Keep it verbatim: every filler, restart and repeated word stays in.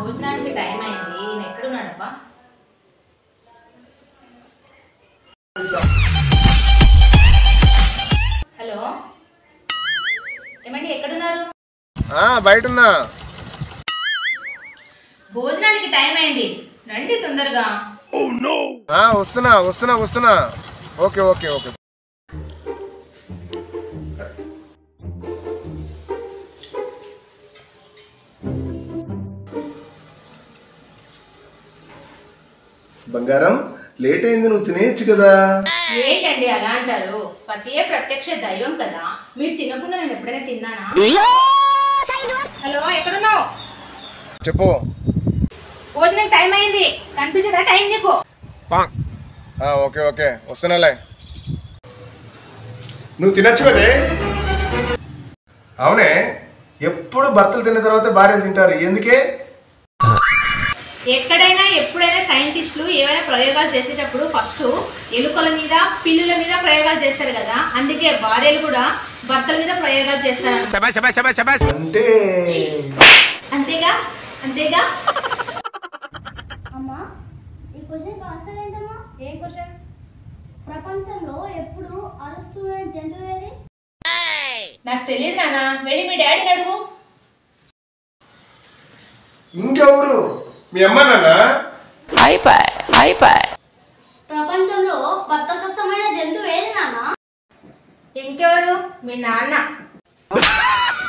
భోజనానికి టైం అయింది. ఈయన ఎక్కడున్నాడబ్బా? హలో, ఏమండి ఎక్కడున్నారు? బయటన్నా. భోజనానికి టైం అయింది, రండి తొందరగా. వస్తున్నా వస్తున్నా వస్తున్నా. Okay okay okay. బంగారం, లేట్ అయింది, నువ్వు తినేయచ్చు కదా. ఏంటండి అలా అంటారు? పతియే ప్రత్యక్ష దైవం కదా, మీరు తినకుండా నేను ఎప్పుడైనా తిన్నానా? హలో, ఎక్కడున్నావు? చెప్పు. భోజనం టైం అయింది, కనిపించదా టైం నీకు? ఓకే ఓకే వస్తున్నాలే. నువ్వు తినచ్చు కదే. అవునే, ఎప్పుడు భర్తలు తిన్న తర్వాత భార్యలు తింటారు, ఎందుకే? ఎక్కడైనా ఎప్పుడైనా సైంటిస్టులు ఏవైనా ప్రయోగాలు చేసేటప్పుడు ఫస్ట్ ఎలుకల మీద, పిల్లుల మీద ప్రయోగాలు చేస్తారు కదా, అందుకే భార్యలు కూడా భర్తల మీద ప్రయోగాలు చేస్తారు. అంటే అంతేగా అంతేగా. అమ్మా, ఈ క్వశ్చన్ ఆన్సర్ ఏంటమ్మా? ఏ క్వశ్చన్? ప్రపంచంలో ఎప్పుడు అరుస్తున్న జంతువు ఏది? నాకు తెలియదు నాన్న, వెళ్ళి మీ డాడీని అడుగు. ఇంకెవరు? మీ అమ్మ నాన్న? అయిపోయి అయిపోయి. ప్రపంచంలో బద్దకస్తమైన జంతువు ఏది నాన్న? ఇంకెవరు? మీ నాన్న.